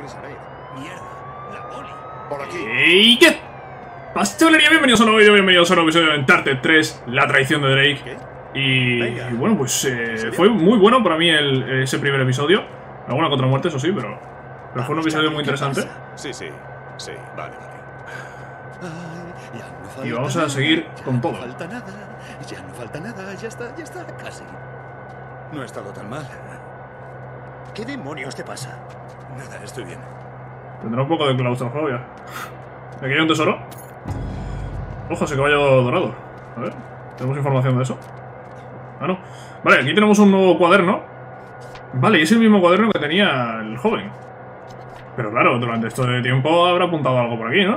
deprisa, Nate. Mierda, la poli. Por aquí. ¿Y qué? Pastelería, bienvenidos a un nuevo vídeo, bienvenidos a un nuevo episodio de Uncharted 3, la traición de Drake. ¿Qué? Y bueno, pues fue muy bueno para mí ese primer episodio. Alguna contra muerte, eso sí, pero fue un episodio muy interesante. Sí, vale. Ay, ya no falta Y vamos a nada, seguir ya con todo. No falta nada, ya no falta nada, ya está, casi. No ha estado tan mal. ¿Qué demonios te pasa? Nada, estoy bien. Tendrá un poco de claustrofobia. Aquí hay un tesoro. Ojo, ese caballo dorado. A ver, ¿tenemos información de eso? Ah, no. Vale, aquí tenemos un nuevo cuaderno. Vale, y es el mismo cuaderno que tenía el joven. Pero claro, durante este tiempo habrá apuntado algo por aquí, ¿no?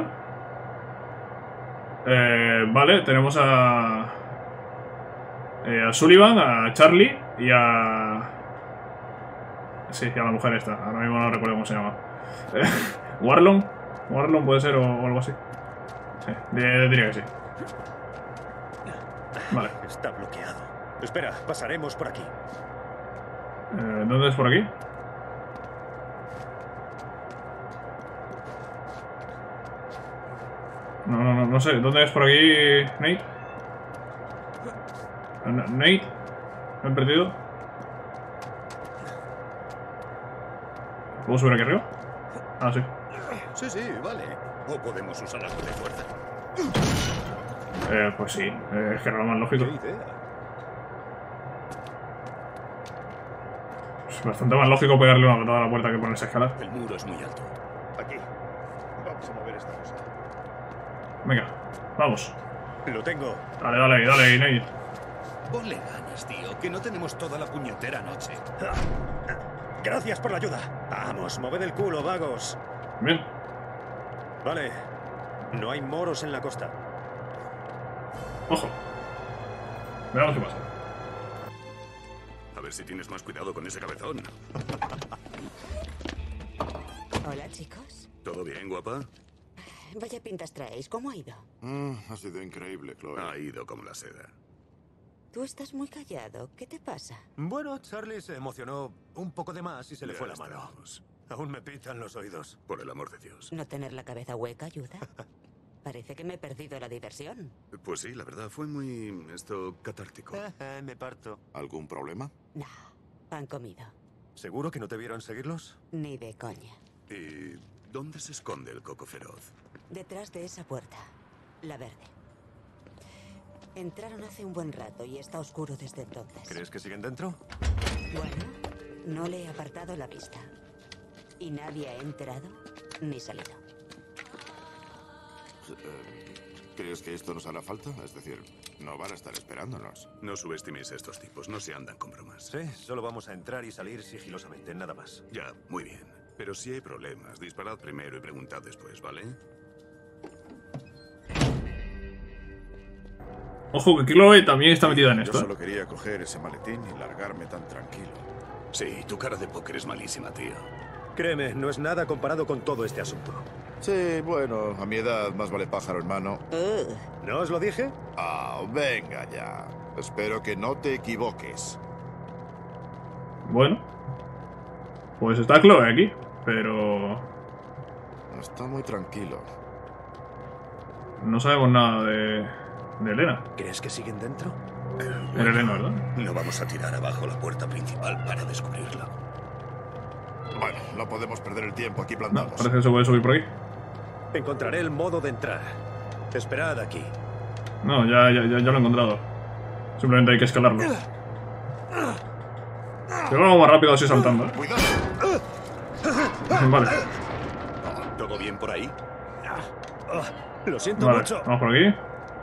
Vale, tenemos a Sullivan, a Charlie y a... Sí, y a la mujer esta. Ahora mismo no recuerdo cómo se llama. Warlon puede ser o algo así. Sí, diría que sí. Vale. Está bloqueado. Espera, pasaremos por aquí. ¿Dónde es por aquí? No sé. ¿Dónde es por aquí, Nate? ¿Nate? ¿Me he perdido? ¿Puedo subir aquí arriba? Ah, sí. Sí, vale. O podemos usar algo de fuerza. Pues sí. Es que era lo más lógico. ¿Qué idea? Es bastante más lógico pegarle una patada a la puerta que ponerse a escalar. El muro es muy alto. Aquí. Vamos a mover esta cosa. Venga, vamos. Lo tengo. Dale, Nate. Ponle ganas, tío, que no tenemos toda la puñetera noche. Gracias por la ayuda. Vamos, moved el culo, vagos. Bien. Vale. No hay moros en la costa. Ojo. Veamos qué pasa. A ver si tienes más cuidado con ese cabezón. Hola, chicos. ¿Todo bien, guapa? Vaya pintas traéis. ¿Cómo ha ido? Ha sido increíble, Chloe. Ha ido como la seda. Tú estás muy callado. ¿Qué te pasa? Bueno, Charlie se emocionó un poco de más y se le Ya fue la mano. estamos. Aún me pitan los oídos. Por el amor de Dios. ¿No tener la cabeza hueca ayuda? Parece que me he perdido la diversión. Pues sí, la verdad fue muy... catártico. Me parto. ¿Algún problema? No, han comido. ¿Seguro que no te vieron seguirlos? Ni de coña. ¿Y dónde se esconde el coco feroz? Detrás de esa puerta. La verde. Entraron hace un buen rato y está oscuro desde entonces. ¿Crees que siguen dentro? Bueno, no le he apartado la vista. Y nadie ha entrado ni salido. ¿Crees que esto nos hará falta? Es decir, no van a estar esperándonos. No subestiméis a estos tipos, no se andan con bromas. Sí, solo vamos a entrar y salir sigilosamente, nada más. Ya, muy bien. Pero si hay problemas, disparad primero y preguntad después, ¿vale? Ojo que Chloe también está metida en Yo esto. solo quería coger ese maletín y largarme tan tranquilo. Sí, tu cara de póker es malísima, tío. Créeme, no es nada comparado con todo este asunto. Sí, bueno, a mi edad más vale pájaro en mano. ¿No os lo dije? Ah, venga ya. Espero que no te equivoques. Bueno. Pues está Chloe aquí. Pero... Está muy tranquilo. no sabemos nada de Elena. ¿Crees que siguen dentro? Era Elena, ¿verdad? No vamos a tirar abajo la puerta principal para descubrirla. Bueno, no podemos perder el tiempo aquí No, plantados. parece que se puede subir por aquí. Encontraré el modo de entrar. Esperad aquí. No, ya lo he encontrado. Simplemente hay que escalarlo. Yo vamos más rápido así saltando, ¿eh? ¡Cuidado! Vale, ¿Todo bien por ahí? Lo siento vale, mucho. vamos por aquí.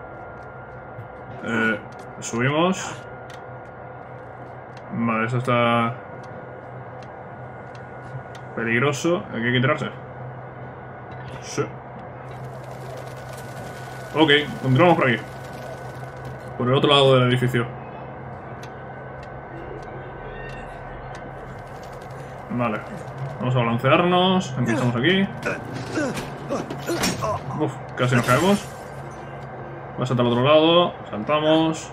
Subimos. Vale, eso está peligroso. Aquí hay que tirarse. Sí. Ok, continuamos por aquí. Por el otro lado del edificio. Vale. Vamos a balancearnos. Empezamos aquí. Uf, casi nos caemos. Voy a saltar al otro lado. Saltamos.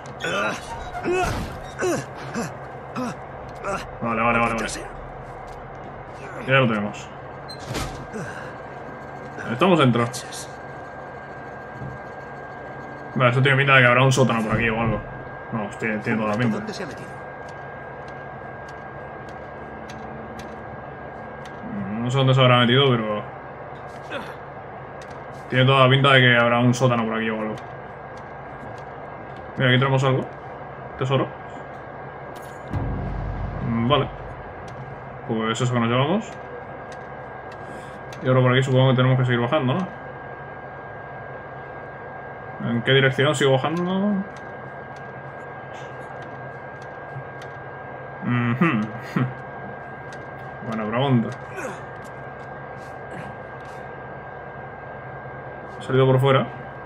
Vale. Ya lo tenemos. Estamos dentro. Vale, esto tiene pinta de que habrá un sótano por aquí o algo. No, tiene toda la pinta. ¿Dónde se ha metido? No sé dónde se habrá metido, pero... tiene toda la pinta de que habrá un sótano por aquí o algo. Mira, aquí tenemos algo. Tesoro. Vale. Pues eso que nos llevamos. Y ahora por aquí supongo que tenemos que seguir bajando, ¿no? ¿En qué dirección sigo bajando? Buena pregunta. ¿He salido por fuera?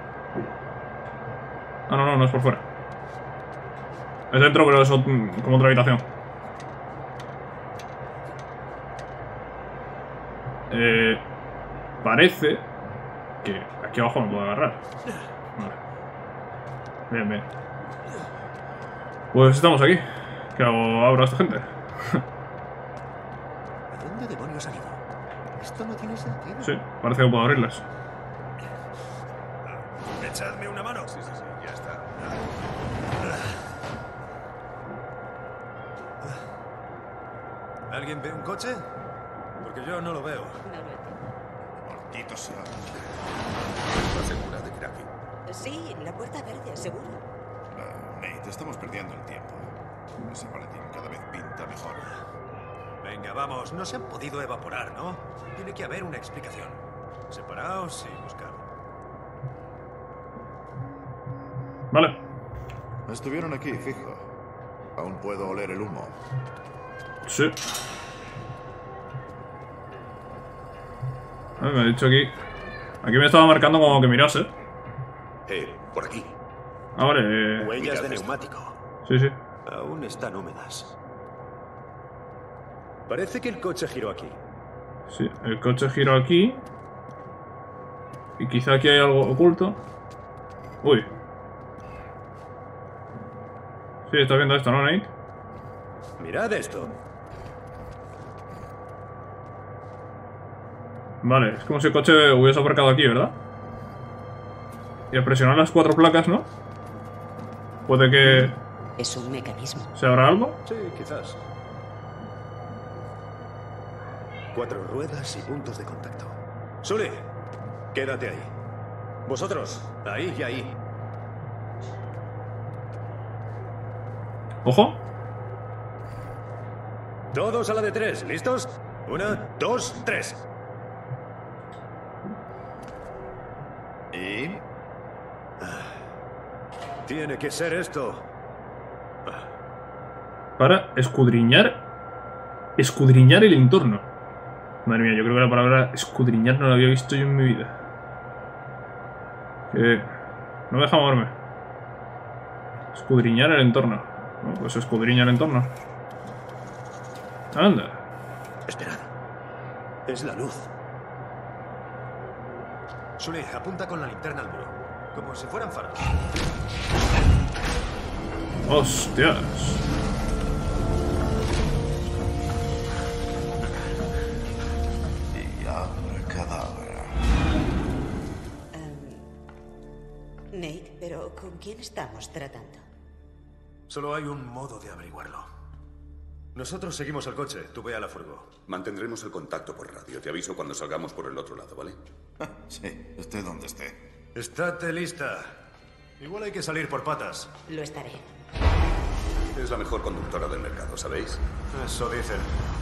Ah, no, no es por fuera. Es dentro, pero es como otra habitación. Parece que aquí abajo me puedo agarrar. Vale. Bien, bien. Pues estamos aquí. ¿Qué hago? ¿Abro a esta gente? ¿De dónde demonios ha salido? Esto no tiene sentido. Sí, parece que puedo abrirlas. Echadme una mano. Sí, ya está. ¿Alguien ve un coche? Porque yo no lo veo. No lo entiendo. Maldito sea. ¿Estás segura de que era aquí? Sí, la puerta verde, seguro. Nate, estamos perdiendo el tiempo. Ese maletín cada vez pinta mejor. Venga, vamos. No se han podido evaporar, ¿no? Tiene que haber una explicación. Separaos y buscad. Vale. Estuvieron aquí, fijo. Aún puedo oler el humo. Sí. A ver, me ha dicho aquí. Aquí me estaba marcando como que mirase. Por aquí. Ah, vale. Huellas de Mirad esto. neumático. Sí, sí. Aún están húmedas. Parece que el coche giró aquí. Sí, el coche giró aquí. Y quizá aquí hay algo oculto. Uy. Sí, estás viendo esto, ¿no, Nate? Mirad esto. Vale, es como si el coche hubiese aparcado aquí, ¿verdad? Y al presionar las 4 placas, ¿no? Puede que Es un mecanismo. se abra algo. Sí, quizás. 4 ruedas y puntos de contacto. Sully, quédate ahí. Vosotros, ahí y ahí. ¡Ojo! Todos a la de 3, ¿listos? 1, 2, 3. ¿Y? Tiene que ser esto. Para escudriñar. Escudriñar el entorno. Madre mía, yo creo que la palabra escudriñar no la había visto yo en mi vida. Que no me deja moverme. Escudriñar el entorno. Bueno, pues escudriña el entorno. Anda. Esperad. Es la luz. Sully, apunta con la linterna al muro. Como si fueran faros. Hostias. Y abracadabra. Nate, pero ¿con quién estamos tratando? Solo hay un modo de averiguarlo. Nosotros seguimos al coche. Tú ve a la furgo. Mantendremos el contacto por radio. Te aviso cuando salgamos por el otro lado, ¿vale? Sí, esté donde esté. Estate lista. Igual hay que salir por patas. Lo estaré. Es la mejor conductora del mercado, ¿sabéis? Eso dicen.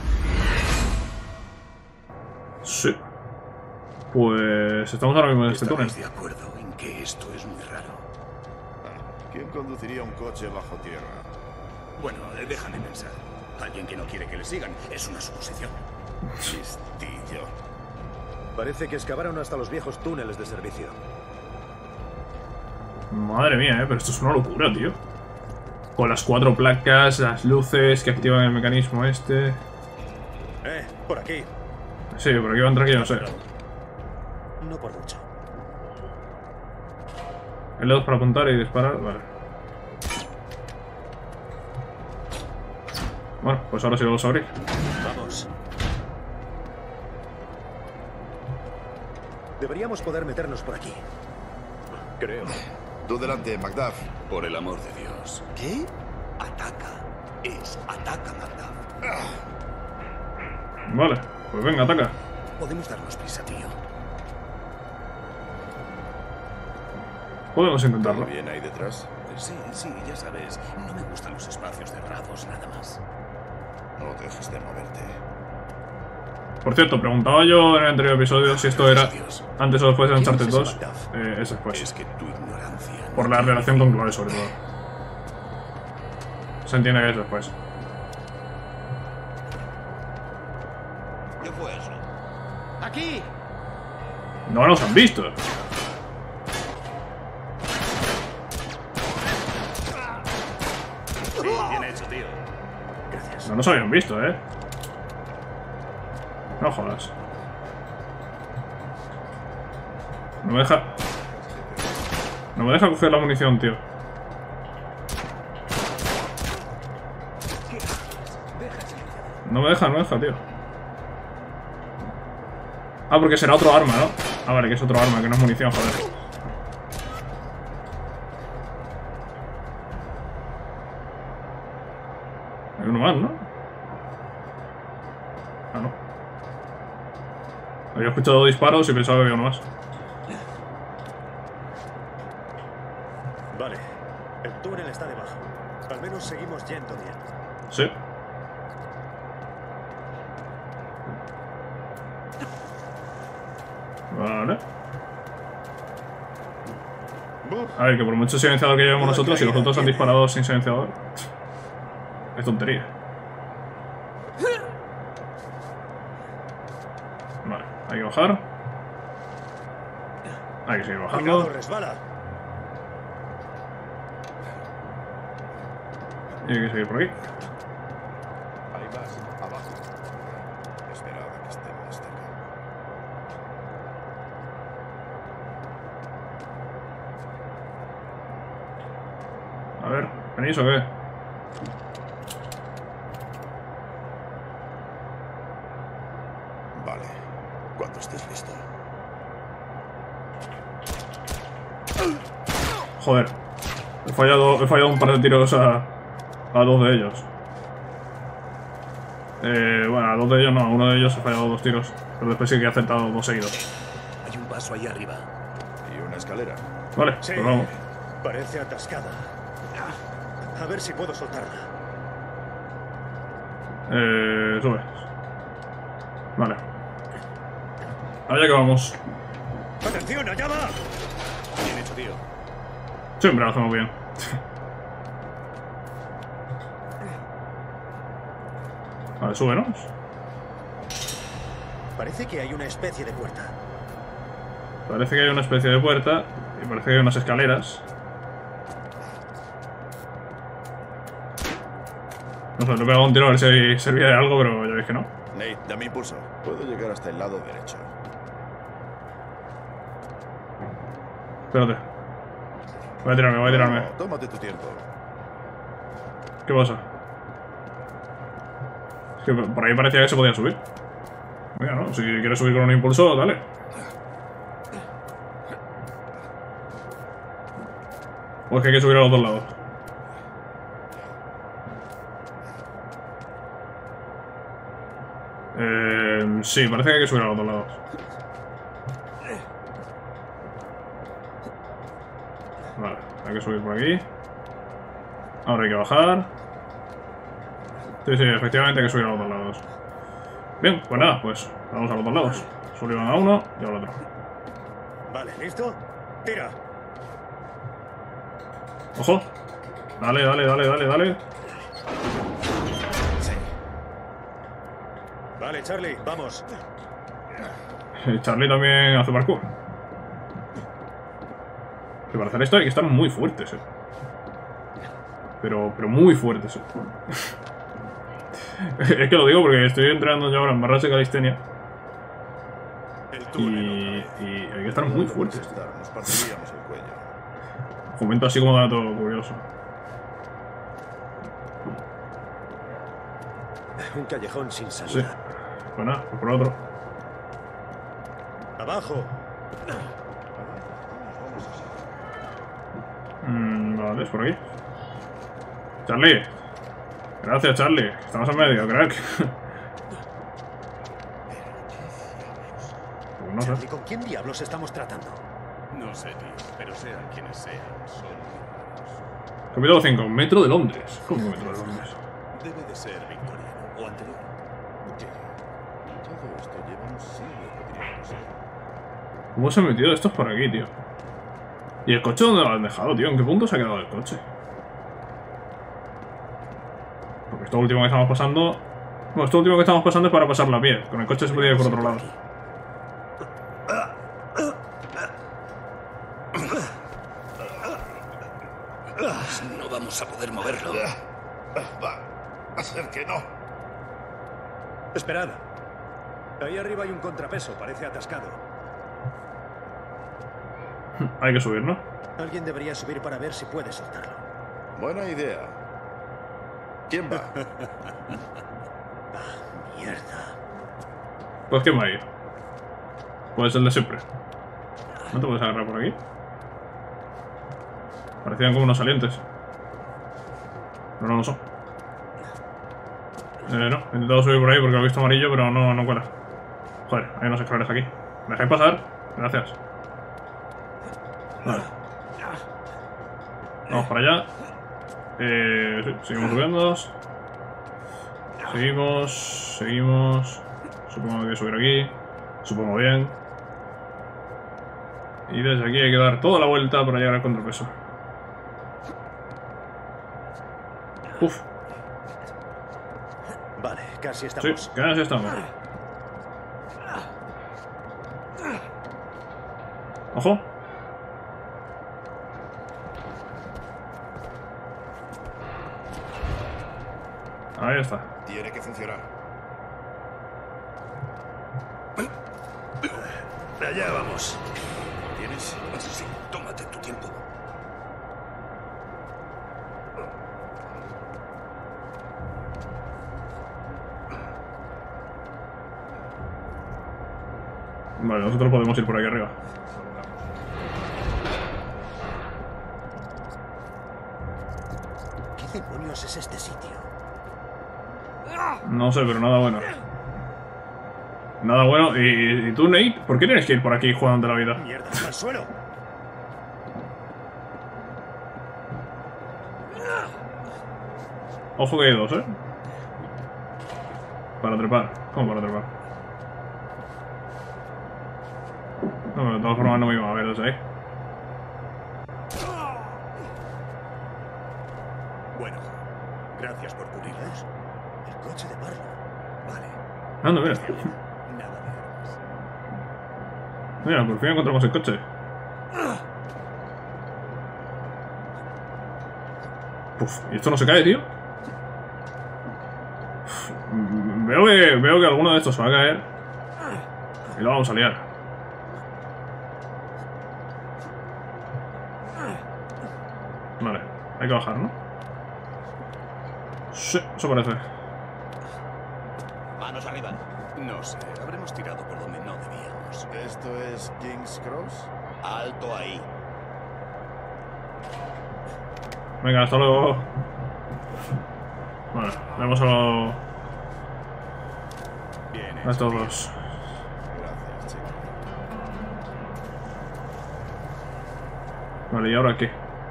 Sí. Pues estamos ahora mismo en este túnel. ¿Estáis de acuerdo en que esto es muy raro? ¿Quién conduciría un coche bajo tierra? Bueno, déjame pensar. Alguien que no quiere que le sigan es una suposición. Chistillo. Parece que excavaron hasta los viejos túneles de servicio. Madre mía, pero esto es una locura, tío. Con las 4 placas, las luces que activan el mecanismo este. Por aquí. Sí, por aquí va a entrar aquí, no sé. No por mucho. L2 para apuntar y disparar, vale. Bueno, pues ahora sí lo vamos a abrir. Vamos. Deberíamos poder meternos por aquí. Creo. Tú delante, Macduff. Por el amor de Dios. ¿Qué? Ataca. Ataca, Macduff. Vale, pues venga, ataca. Podemos darnos prisa, tío. Podemos intentarlo. ¿Bien ahí detrás? Sí, ya sabes. No me gustan los espacios cerrados, nada más. No dejes de moverte. Por cierto, preguntaba yo en el anterior episodio si esto era Dios. antes o después de ¿Quién Uncharted es ese 2. Macduff? Es después. Es que tu ignorancia... no Por la tiene relación con fin. Chloe, sobre todo. Se entiende que es después. ¿Qué fue eso? No nos han visto. Sí, bien hecho, tío. Gracias. No nos habían visto, ¿eh? No jodas. No me deja... No me deja coger la munición, tío. No me deja, tío. Ah, porque será otro arma, ¿no? Ah, vale, que es otro arma, que no es munición, joder. Hay uno más, ¿no? Ah, no. Había escuchado disparos y pensaba que había uno más. Vale. El túnel está debajo. Al menos seguimos yendo bien. Sí. Vale. A ver, que por mucho silenciador que llevemos nosotros, si los otros han disparado sin silenciador, es tontería. Vale, hay que bajar. Hay que seguir bajando. Cuidado, resbala. Y hay que seguir por aquí. Hay más, abajo. Espera a que estén más cerca. A ver, ¿venís o qué? Vale. Cuando estés listo. Joder. He fallado un par de tiros a dos de ellos. Bueno, a dos de ellos no, a uno de ellos he fallado 2 tiros. Pero después sí que he acertado 2 seguidos. Hay un paso ahí arriba. ¿Y una escalera? Vale, Sí. pues vamos. Parece atascada. A ver si puedo soltarla. Sube. Vale. Allá que vamos. ¡Atención, allá va! Bien hecho, tío. Siempre lo hacemos bien. Vale, súbenos. Parece que hay una especie de puerta. Parece que hay una especie de puerta. Y parece que hay unas escaleras. No sé, le he pegado un tiro a ver si servía de algo, pero ya veis que no. Nate, dame impulso. Puedo llegar hasta el lado derecho. Espérate. Voy a tirarme. No, tómate tu tiempo. ¿Qué pasa? Es que por ahí parecía que se podía subir. Mira, ¿no? Si quieres subir con un impulso, dale. O es que hay que subir a los dos lados. Sí, parece que hay que subir a los dos lados. Vale, hay que subir por aquí. Ahora hay que bajar. Sí, efectivamente hay que subir a los dos lados. Bien, pues nada, pues vamos a los dos lados. Subimos a uno y al otro. Vale, ¿listo? ¡Tira! ¡Ojo! Dale. Sí. Vale, Charlie, vamos. Charlie también hace parkour. Que para hacer esto hay que estar muy fuertes, Pero muy fuertes, Es que lo digo porque estoy entrenando yo ahora en barras de calistenia. El Y túnel otra vez. hay que estar muy fuertes. Nos partiríamos el cuello. Comento así como dato curioso. Un callejón sin Sí. salida. Pues nada, pues por otro. ¡Abajo! Vale, es por aquí. Charlie. Gracias, Charlie. Estamos en medio, crack. Pues no sé. Charlie, ¿con quién diablos estamos tratando? No sé, tío, pero sean quienes sean, son raros. Capítulo 5. Metro de Londres. ¿Cómo Metro de Londres? Debe de ser victoriano o anterior. Todo esto lleva un siglo, podríamos ser. ¿Cómo se han metido estos por aquí, tío? ¿Y el coche dónde lo han dejado, tío? ¿En qué punto se ha quedado el coche? Porque esto último que estamos pasando... Bueno, esto último que estamos pasando es para pasarlo a pie. Con el coche se podía ir por otro lado. No vamos a poder moverlo. Va a ser que no. Esperad. Ahí arriba hay un contrapeso, parece atascado. Hay que subir, ¿no? Alguien debería subir para ver si puede soltarlo. Buena idea. ¿Quién va? Mierda. Pues ¿quién va a ir? Pues el de siempre. ¿No te puedes agarrar por aquí? Parecían como unos salientes. Pero no lo son. No, he intentado subir por ahí porque lo he visto amarillo, pero no cuela. Joder, hay unos escaleras aquí. ¿Me dejáis pasar? Gracias. Vale. Vamos para allá. Sí, seguimos subiendo. Seguimos. Supongo que hay que subir aquí. Supongo bien. Y desde aquí hay que dar toda la vuelta para llegar al contrapeso. Uf. Vale, casi Sí, estamos. casi estamos. Ojo. Ahí está. Tiene que funcionar. Allá vamos. ¿Tienes? Sí, tómate tu tiempo. Vale, nosotros podemos ir por aquí arriba. ¿Qué demonios es este sitio? No sé, pero nada bueno. Nada bueno. ¿Y tú, Nate? ¿Por qué tienes que ir por aquí jugando la vida? Mierda, al suelo. Ojo que hay dos, ¿eh? Para trepar. ¿Cómo para trepar? No, de todas formas no me iba a ver desde ahí. Bueno, gracias por cubrirnos. El coche de Barlow. Vale. Anda, mira. Nada de armas. Mira, por fin encontramos el coche. Uf, ¿y esto no se cae, tío? Uf, veo que alguno de estos se va a caer. Y lo vamos a liar. Vale, hay que bajar, ¿no? Sí, eso parece. Manos arriba. No sé, habremos tirado por donde no debíamos. ¿Esto es King's Cross? Alto ahí. Venga, hasta luego. Vale, vemos Bien a estos dos. Gracias, chico. Vale, ¿y ahora qué?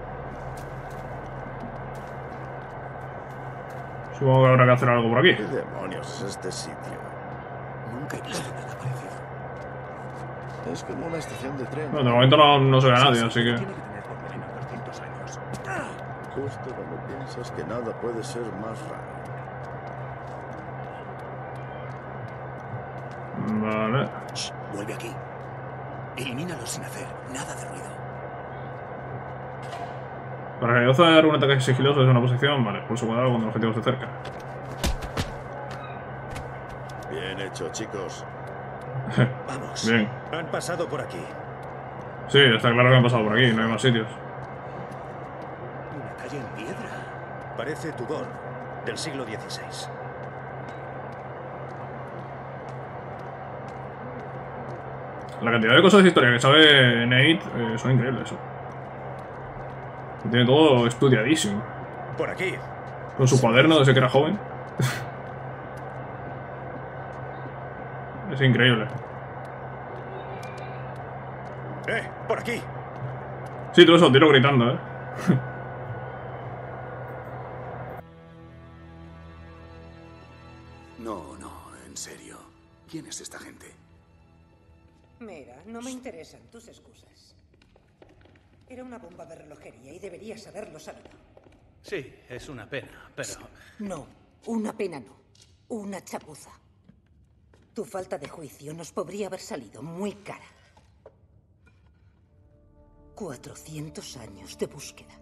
Supongo que habrá que hacer algo por aquí. ¿Qué demonios es este sitio? Nunca he visto nada parecido. Es como una estación de tren. Bueno, de momento no se ve a nadie, así que... Tiene que tener por lo menos 200 años. Justo cuando piensas que nada puede ser más raro. Vale. Shh, vuelve aquí. Elimínalo sin hacer nada de ruido. Para realizar un ataque sigiloso desde una posición, vale, pulso cuadrado cuando el objetivo se acerca. Bien hecho, chicos. Vamos. Bien. Han pasado por aquí. Sí, está claro que han pasado por aquí, no hay más sitios. Una calle en piedra. Parece Tudor, del siglo XVI. La cantidad de cosas de historia que sabe Nate son increíbles. Eso. Tiene todo estudiadísimo. Por aquí. Con su cuaderno desde que era joven. Es increíble. Por aquí. Sí, todo eso, tiro gritando, ¿eh? No, no, en serio. ¿Quién es esta gente? Mira, no me interesan tus excusas. Era una bomba de relojería y deberías haberlo sabido. Sí, es una pena, pero... No, una pena no. Una chapuza. Tu falta de juicio nos podría haber salido muy cara. 400 años de búsqueda.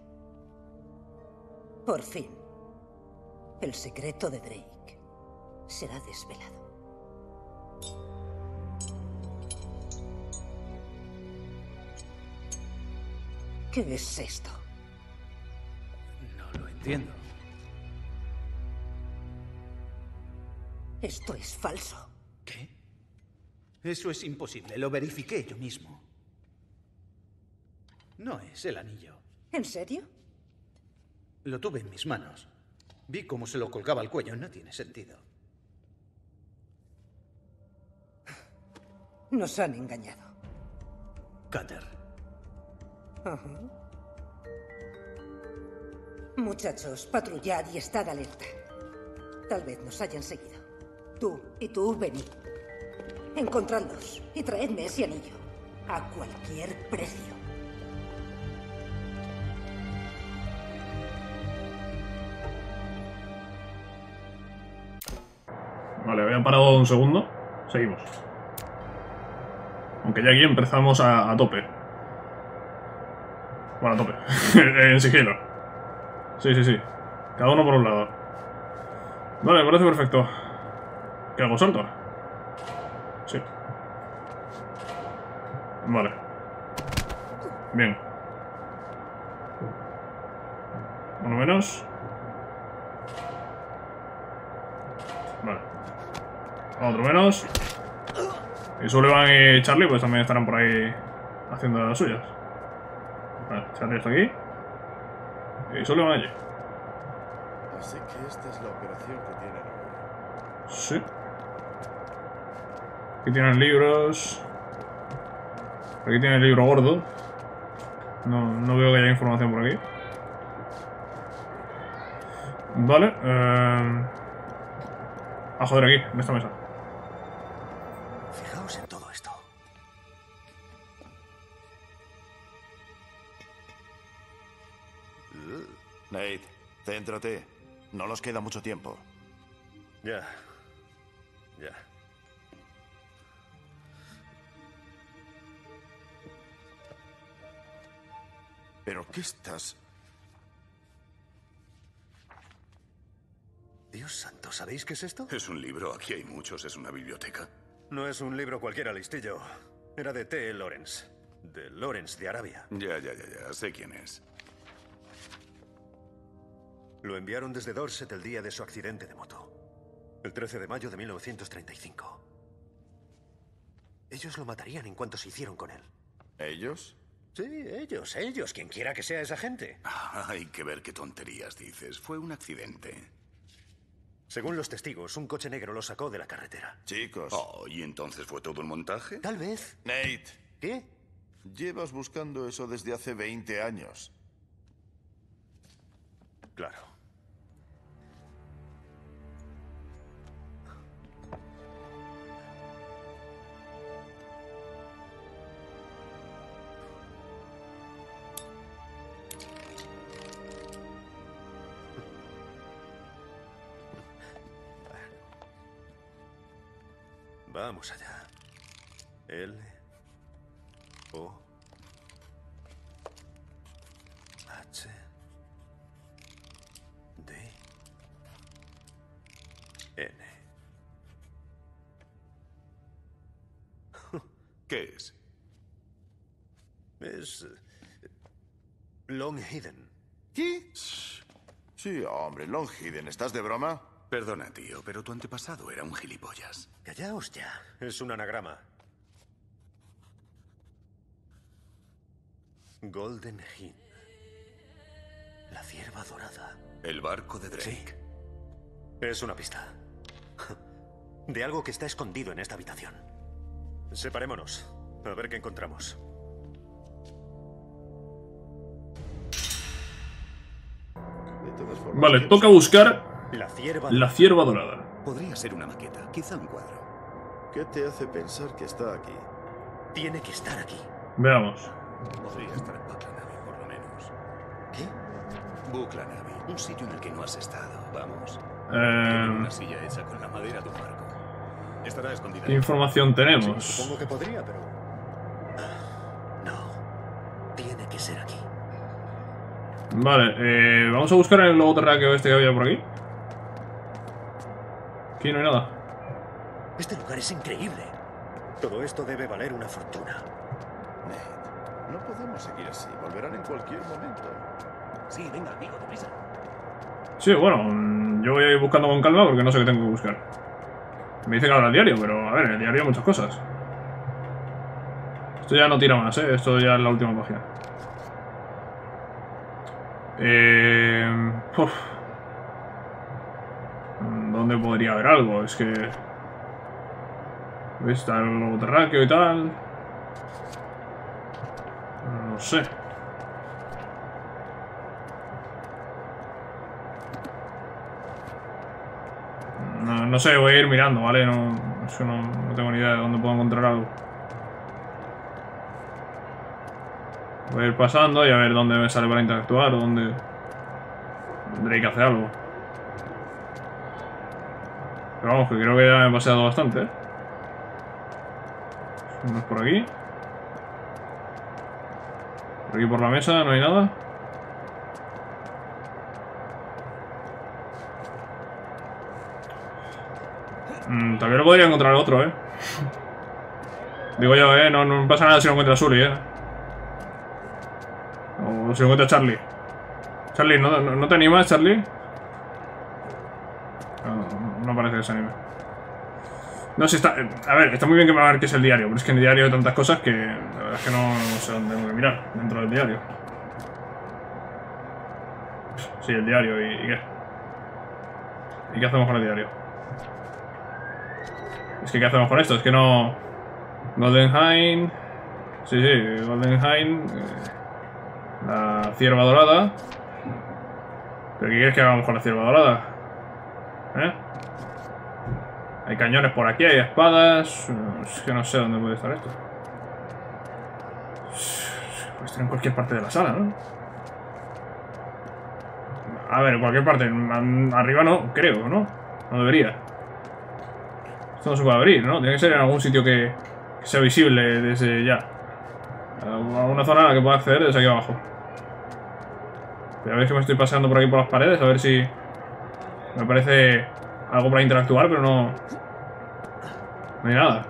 Por fin, el secreto de Drake será desvelado. ¿Qué es esto? No lo entiendo. Esto es falso. ¿Qué? Eso es imposible, lo verifiqué yo mismo. No es el anillo. ¿En serio? Lo tuve en mis manos. Vi cómo se lo colgaba al cuello, no tiene sentido. Nos han engañado. Cutter. Ajá. Muchachos, patrullad y estad alerta. Tal vez nos hayan seguido. Tú y tú venid. Encontradlos y traedme ese anillo. A cualquier precio. Vale, había parado un segundo. Seguimos. Aunque ya aquí empezamos a tope. Bueno, a tope. En sigilo. Sí, sí, sí. Cada uno por un lado. Vale, me parece perfecto. ¿Qué hago? ¿Salto? Sí. Vale. Bien. Uno menos. Vale. Otro menos. Y Sullivan y Charlie pues también estarán por ahí haciendo las suyas. Vale, Charlie está aquí. Y Sullivan allí. Así que esta es la operación que tienen hoy. Sí. Aquí tienen libros. Aquí tiene el libro gordo. No veo que haya información por aquí. Vale. A joder, aquí, en esta mesa. Fijaos en todo esto. Nate, céntrate. No nos queda mucho tiempo. Ya. Ya. ¿Pero qué estás...? Dios santo, ¿sabéis qué es esto? Es un libro, aquí hay muchos, es una biblioteca. No es un libro cualquiera, listillo. Era de T. Lawrence. De Lawrence, de Arabia. Ya, sé quién es. Lo enviaron desde Dorset el día de su accidente de moto. El 13 de mayo de 1935. Ellos lo matarían en cuanto se hicieron con él. ¿Ellos? Sí, ellos. Quien quiera que sea esa gente. Hay que ver qué tonterías dices. Fue un accidente. Según los testigos, un coche negro lo sacó de la carretera. Chicos. Oh, ¿y entonces fue todo un montaje? Tal vez. Nate, ¿Qué? llevas buscando eso desde hace 20 años. Claro. Vamos allá. L O H D N. ¿Qué es? Es Long Hidden. ¿Qué? Sí, hombre, Long Hidden, ¿estás de broma? Perdona, tío, pero tu antepasado era un gilipollas. Callaos ya. Es un anagrama. Golden Hind. La cierva dorada. El barco de Drake. Sí. Es una pista. De algo que está escondido en esta habitación. Separémonos. A ver qué encontramos. De todas formas, Vale, ¿quién toca sabe? buscar La la cierva dorada. Podría ser una maqueta, quizá un cuadro. ¿Qué te hace pensar que está aquí? tiene que estar aquí. Veamos. Podría estar en Bucklanaby, por lo menos. ¿Qué? Bucklanaby, un sitio en el que no has estado. Vamos. Tiene una silla hecha con la madera de un barco. Estará escondida. ¿Qué información tenemos? Supongo que podría, pero... No. Tiene que ser aquí. Vale, vamos a buscar el globo terráqueo este que había por aquí. Aquí no hay nada. Este lugar es increíble. Todo esto debe valer una fortuna. Ned, no podemos seguir así. Volverán en cualquier momento. Sí, venga, amigo, deprisa. Sí, bueno, yo voy a ir buscando con calma porque no sé qué tengo que buscar. Me dice que habla el diario, pero a ver, en el diario hay muchas cosas. Esto ya no tira más, esto ya es la última página. ¿Dónde podría haber algo? Es que... Está el globo terráqueo y tal. No sé. No sé, voy a ir mirando, ¿vale? No tengo ni idea de dónde puedo encontrar algo. Voy a ir pasando y a ver dónde me sale para interactuar o dónde tendré que hacer algo. Pero vamos, que creo que ya me he paseado bastante, No es por aquí. Por aquí por la mesa no hay nada. También lo podría encontrar otro, Digo yo, no pasa nada si no encuentra a Sully, O si encuentra a Charlie. Charlie, ¿no te animas, Charlie? No parece que se anime. No sé, a ver, está muy bien que me marques el diario, pero es que en el diario hay tantas cosas que la verdad es que no sé dónde tengo que mirar dentro del diario. Sí, el diario, ¿y qué? ¿Y qué hacemos con el diario? Es que ¿qué hacemos con esto? Es que no... Goldenhain... Sí, Goldenhain... la cierva dorada... ¿Pero qué quieres que hagamos con la cierva dorada? Hay cañones por aquí, hay espadas... Es que no sé dónde puede estar esto. Puede estar en cualquier parte de la sala, ¿no? A ver, en cualquier parte. Arriba no, creo, ¿no? No debería. Esto no se puede abrir, ¿no? Tiene que ser en algún sitio que sea visible desde ya. A una zona a la que pueda acceder desde aquí abajo. Pero a ver que me estoy paseando por aquí por las paredes, a ver si me parece algo para interactuar, pero no hay nada.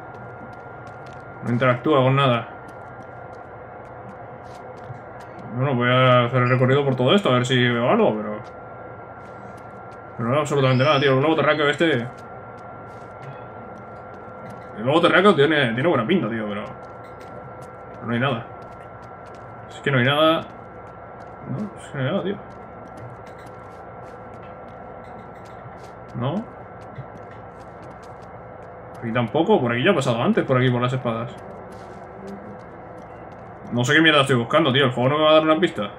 No interactúa con nada. Bueno, voy a hacer el recorrido por todo esto, a ver si veo algo, pero no veo absolutamente nada, tío. El globo terráqueo este... El globo terráqueo tiene buena pinta, tío, pero no hay nada. Es que no hay nada. No, es que no hay nada, tío. No. Aquí tampoco, por aquí ya he pasado antes, por aquí, por las espadas. No sé qué mierda estoy buscando, tío. ¿El juego no me va a dar una pista?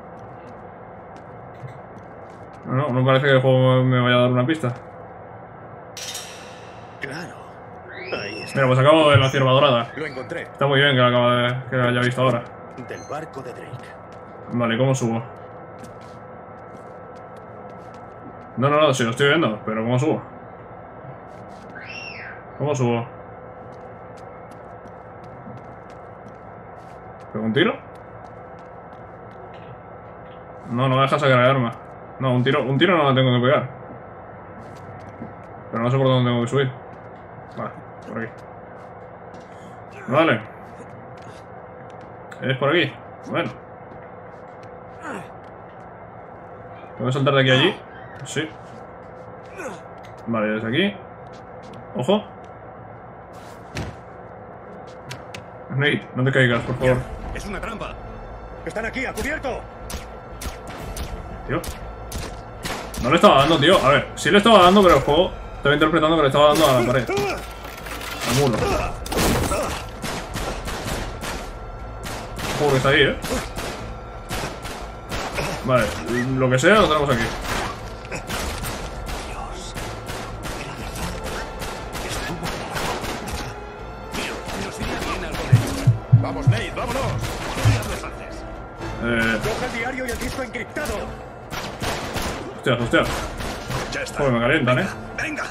No parece que el juego me vaya a dar una pista. Claro. Ahí está. Mira, pues acabo de la cierva dorada. Lo encontré. Está muy bien que lo haya visto ahora. Del barco de Drake. Vale, ¿cómo subo? No, sí lo estoy viendo, pero ¿cómo subo? ¿Cómo subo? ¿Pego un tiro? No me deja sacar el arma. No, un tiro no la tengo que pegar. Pero no sé por dónde tengo que subir. Vale, por aquí. Vale. ¿Es por aquí? Bueno. ¿Puedo saltar de aquí a allí? Sí. Vale, desde aquí. Ojo. Nate, no te caigas, por favor. Es una trampa. ¡Están aquí, a cubierto! Tío. No le estaba dando, tío. A ver, sí le estaba dando, pero el juego estaba interpretando que le estaba dando a la pared. Al muro. Joder, está ahí, Vale, lo que sea lo tenemos aquí. ¡Vamos, Nate, vámonos! Coge el diario y el disco encriptado. Hostias, hostias. Ya está. Joder, me calientan, Venga.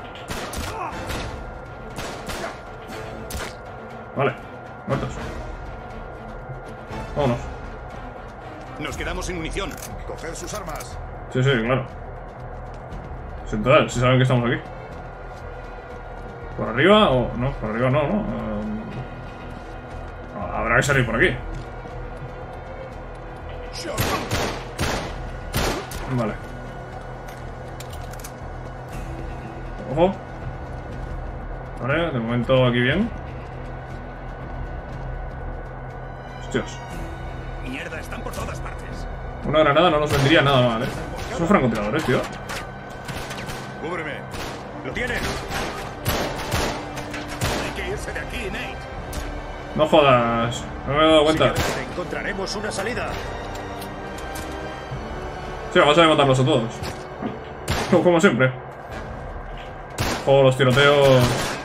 Vale, muertos. Vámonos. Nos quedamos sin munición. Coged sus armas. Sí, sí, claro. Sin duda, si saben que estamos aquí. ¿Por arriba o...? No, por arriba no, ¿no? Habrá que salir por aquí. Vale. Ojo. Vale, de momento aquí bien. Hostias. Mierda, están por todas partes. Una granada no nos vendría nada mal, Son francotiradores, tío. Cúbreme. ¡Lo tienen! Hay que irse de aquí, Nate. No jodas. No me he dado cuenta. Encontraremos una salida. Sí, vamos a matarlos a todos. Como siempre. Joder, los tiroteos.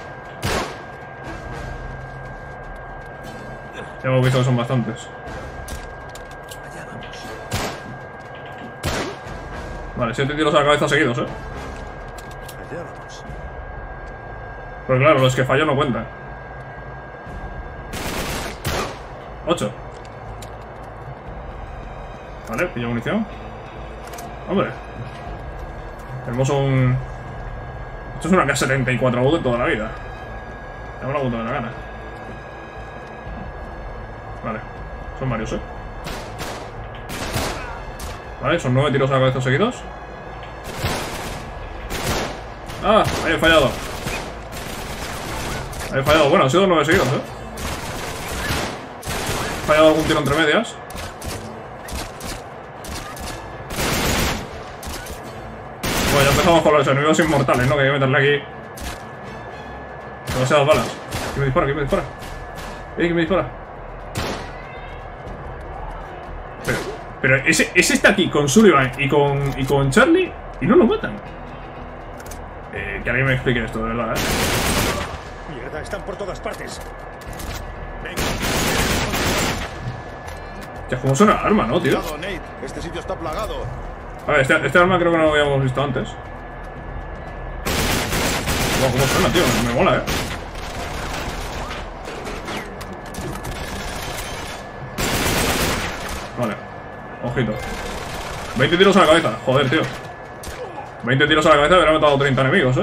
Ya hemos visto que son bastantes. Vale, 7 tiros a la cabeza seguidos, Allá vamos. Pero claro, los que fallo no cuentan. 8. Vale, pillo munición. Hombre. Tenemos un... Esto es una K-74U de toda la vida. Ya me lo apunto de la gana. Vale. Son varios, Vale, son 9 tiros a la cabeza seguidos. ¡Ah! Ahí he fallado. Ahí he fallado. Bueno, han sido 9 seguidos, He fallado algún tiro entre medias. Bueno, ya empezamos con los enemigos inmortales, ¿no? Que hay que meterle aquí demasiadas balas. ¿Quién me dispara? ¿Quién me dispara? ¿Quién me dispara? Pero ese está aquí con Sullivan y con Charlie y no lo matan. Que alguien me explique esto, de verdad, Mierda, están por todas partes. Ya, ¿cómo suena el arma, no, tío? Cuidado, Nate. Este sitio está plagado. A ver, este arma creo que no lo habíamos visto antes. Wow, ¿cómo suena, tío? Me mola, Vale. Ojito. 20 tiros a la cabeza. Joder, tío. 20 tiros a la cabeza y hubiera matado 30 enemigos,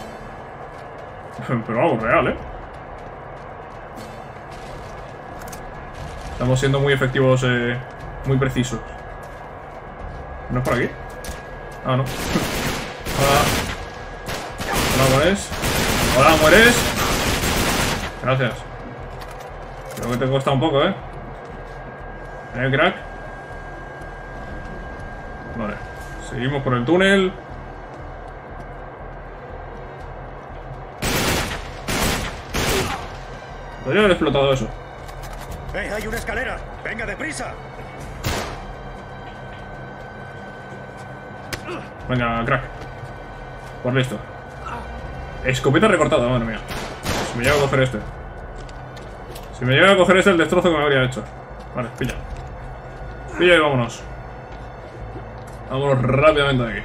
Pero vamos, real, Estamos siendo muy efectivos, muy precisos. ¿No es por aquí? Ah, no. Hola. Hola, mueres. Hola, mueres. Gracias. Creo que te cuesta un poco, crack. Vale. Seguimos por el túnel. Podría haber explotado eso. ¡Hay una escalera! ¡Venga, deprisa! Venga, crack. Por listo. Escopeta recortada, madre mía. Si me llega a coger este. Si me llega a coger este, el destrozo que me habría hecho. Vale, pilla. Pilla y vámonos. Vámonos rápidamente de aquí.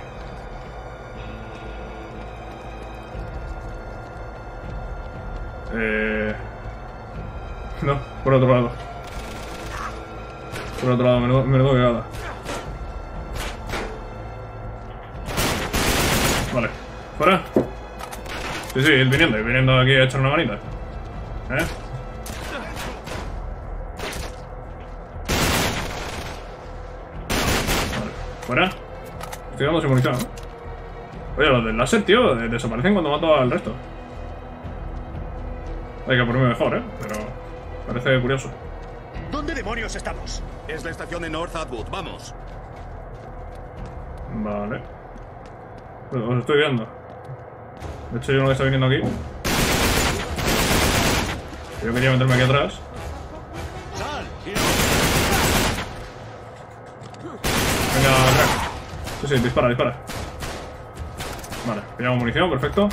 No, por otro lado. Por otro lado, menudo cagada. Vale, ¿fuera? Sí, ir viniendo aquí a echar una manita. Vale, ¿fuera? Estoy dando sin munición, Oye, los del láser, tío, desaparecen cuando mato al resto. Hay que ponerme mejor, pero parece curioso. ¿Dónde demonios estamos? Es la estación de North Atwood, vamos. Vale. Pues os estoy viendo. De hecho, yo no lo estoy viniendo aquí. Yo quería meterme aquí atrás. Venga, crack. Sí, dispara, dispara. Vale, pillamos munición, perfecto.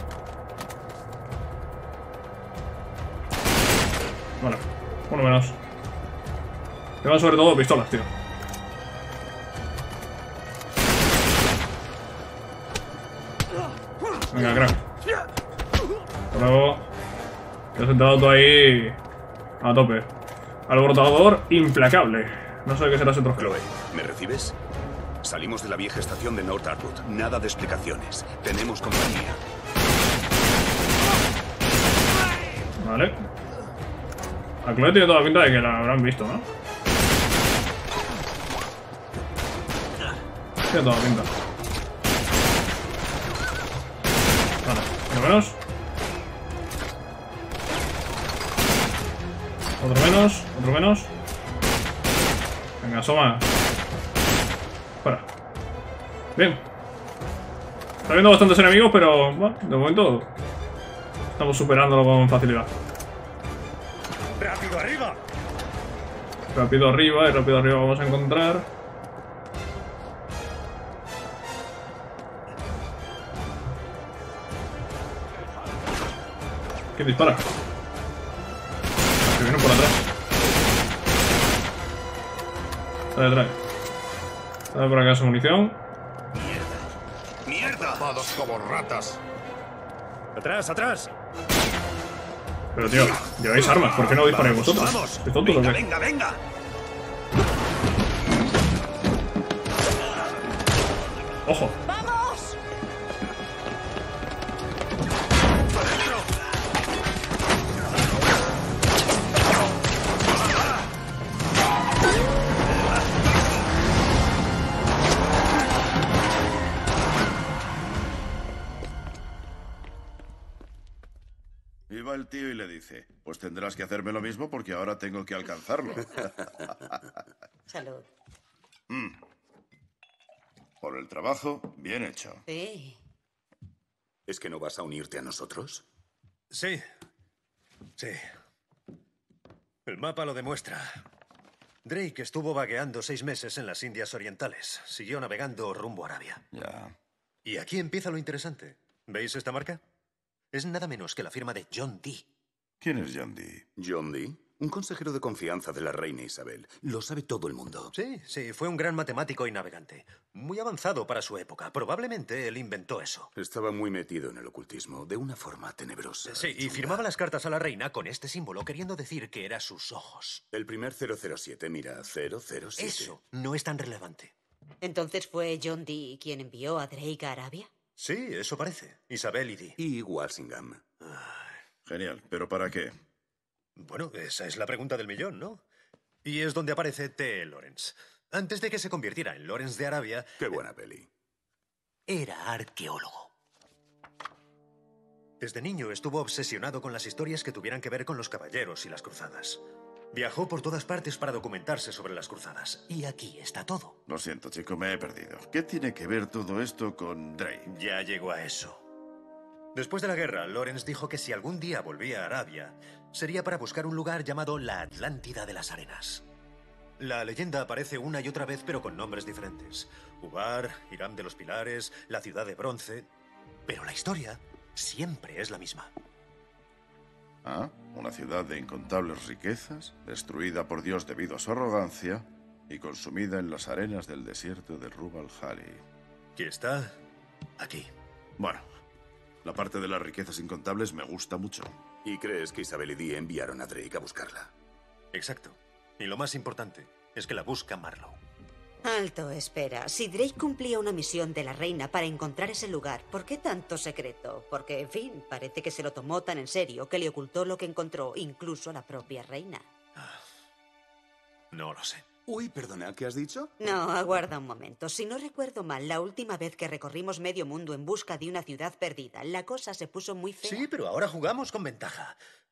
Vale, uno menos. Llevan sobre todo pistolas, tío. Venga, crack. Hasta luego. Te has entrado tú ahí a tope. Alborotador implacable. No sé qué será ese trofeo. Chloe, ¿me recibes? Salimos de la vieja estación de North Atwood. Nada de explicaciones. Tenemos compañía. Vale. A Chloe tiene toda la pinta de que la habrán visto, ¿no? Tiene toda la pinta. Vale, uno menos. Otro menos, otro menos. Venga, asoma. Fuera. Bien. Está viendo bastantes enemigos, pero bueno, de momento estamos superándolo con facilidad. ¡Rápido, arriba! Rápido arriba y rápido arriba vamos a encontrar. ¿Quién dispara? Que vienen por atrás. Trae, trae. Trae por acá su munición. ¡Mierda! Atrapados como ratas. ¡Atrás, atrás! Pero tío, lleváis armas, ¿por qué no disparáis vosotros? ¡Vamos! ¿Qué tonto lo ¡Venga, que? venga, venga! ¡Ojo! ¡Vamos! Y va el tío y le dice, pues tendrás que hacerme lo mismo porque ahora tengo que alcanzarlo. Salud. Por el trabajo, bien hecho. Sí. ¿Es que no vas a unirte a nosotros? Sí. Sí. El mapa lo demuestra. Drake estuvo vagueando 6 meses en las Indias Orientales. Siguió navegando rumbo a Arabia. Ya. Y aquí empieza lo interesante. ¿Veis esta marca? Es nada menos que la firma de John Dee. ¿Quién es John Dee? John Dee, un consejero de confianza de la reina Isabel. Lo sabe todo el mundo. Sí, sí, fue un gran matemático y navegante. Muy avanzado para su época. Probablemente él inventó eso. Estaba muy metido en el ocultismo, de una forma tenebrosa. Sí, y chunga. firmaba las cartas a la reina con este símbolo, queriendo decir que era sus ojos. El primer 007, mira, 007. Eso no es tan relevante. ¿Entonces fue John Dee quien envió a Drake a Arabia? Sí, eso parece. Isabel y Dee. Y Walsingham. Genial, ¿pero para qué? Bueno, esa es la pregunta del millón, ¿no? Y es donde aparece T. Lawrence. Antes de que se convirtiera en Lawrence de Arabia, Qué buena peli. era arqueólogo. Desde niño estuvo obsesionado con las historias que tuvieran que ver con los caballeros y las cruzadas. Viajó por todas partes para documentarse sobre las cruzadas. Y aquí está todo. Lo siento, chico, me he perdido. ¿Qué tiene que ver todo esto con Drake? Ya llegó a eso. Después de la guerra, Lawrence dijo que si algún día volvía a Arabia, sería para buscar un lugar llamado la Atlántida de las Arenas. La leyenda aparece una y otra vez, pero con nombres diferentes. Ubar, Hiram de los Pilares, la Ciudad de Bronce... Pero la historia siempre es la misma. Ah, una ciudad de incontables riquezas, destruida por Dios debido a su arrogancia y consumida en las arenas del desierto de Rub al-Khali. ¿Qué está? Aquí. Bueno, la parte de las riquezas incontables me gusta mucho. ¿Y crees que Isabel y Dee enviaron a Drake a buscarla? Exacto. Y lo más importante es que la busca Marlowe. Alto, espera. Si Drake cumplía una misión de la reina para encontrar ese lugar, ¿por qué tanto secreto? Porque, en fin, parece que se lo tomó tan en serio que le ocultó lo que encontró, incluso a la propia reina. No lo sé. Uy, perdona, ¿qué has dicho? No, aguarda un momento. Si no recuerdo mal, la última vez que recorrimos medio mundo en busca de una ciudad perdida, la cosa se puso muy fea. Sí, pero ahora jugamos con ventaja.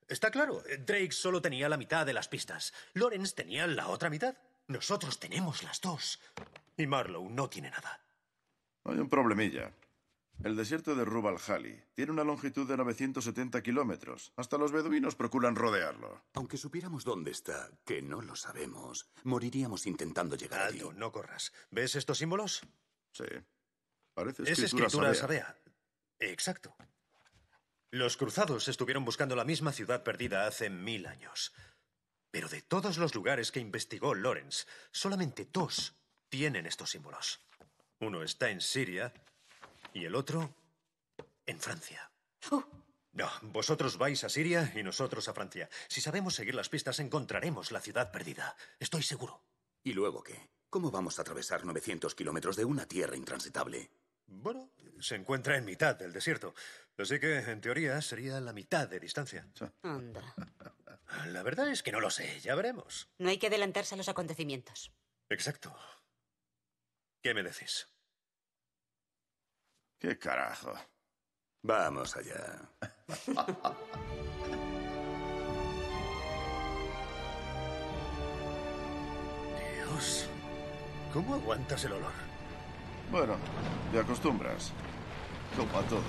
Está claro. Drake solo tenía la mitad de las pistas. Lawrence tenía la otra mitad. Nosotros tenemos las dos. Y Marlowe no tiene nada. Hay un problemilla. El desierto de Rub al-Khali tiene una longitud de 970 kilómetros. Hasta los beduinos procuran rodearlo. Aunque supiéramos dónde está, que no lo sabemos, moriríamos intentando llegar allí. Alto, no corras. ¿Ves estos símbolos? Sí. Parece Es escritura sabea. Exacto. Los cruzados estuvieron buscando la misma ciudad perdida hace 1000 años. Pero de todos los lugares que investigó Lawrence, solamente 2 tienen estos símbolos. Uno está en Siria y el otro en Francia. No, vosotros vais a Siria y nosotros a Francia. Si sabemos seguir las pistas, encontraremos la ciudad perdida. Estoy seguro. ¿Y luego qué? ¿Cómo vamos a atravesar 900 kilómetros de una tierra intransitable? Bueno, se encuentra en mitad del desierto. Así que, en teoría, sería la mitad de distancia. Anda. La verdad es que no lo sé. Ya veremos. No hay que adelantarse a los acontecimientos. Exacto. ¿Qué me decís? ¿Qué carajo? Vamos allá. Dios. ¿Cómo aguantas el olor? Bueno, te acostumbras. Como a todo.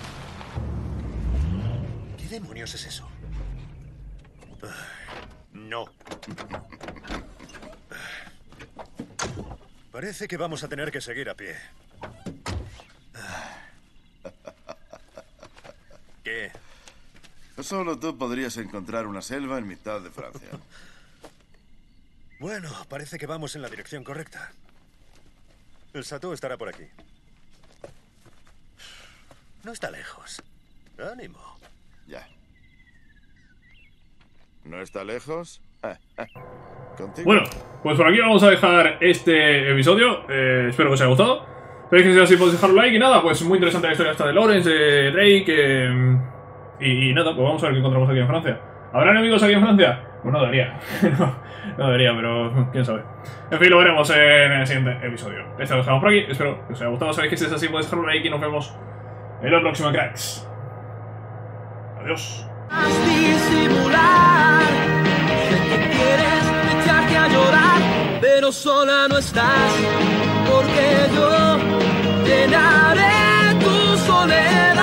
¿Qué demonios es eso? No. Parece que vamos a tener que seguir a pie. ¿Qué? Solo tú podrías encontrar una selva en mitad de Francia. Bueno, parece que vamos en la dirección correcta. El Chateau estará por aquí. No está lejos. Ánimo. Ya. ¿No está lejos? ¿Contigo? Bueno, pues por aquí vamos a dejar este episodio. Espero que os haya gustado. Veis que si así podéis dejar un like y nada, pues muy interesante la historia esta de Lawrence, de Drake. Y nada, pues vamos a ver qué encontramos aquí en Francia. ¿Habrá enemigos aquí en Francia? Pues no debería. no debería, pero quién sabe. En fin, lo veremos en el siguiente episodio. Este lo dejamos por aquí. Espero que os haya gustado. Sabéis que si es así podéis dejar un like y nos vemos en la próxima, cracks. Adiós. Disimular, sé que quieres echarte a llorar, pero sola no estás, porque yo llenaré tu soledad.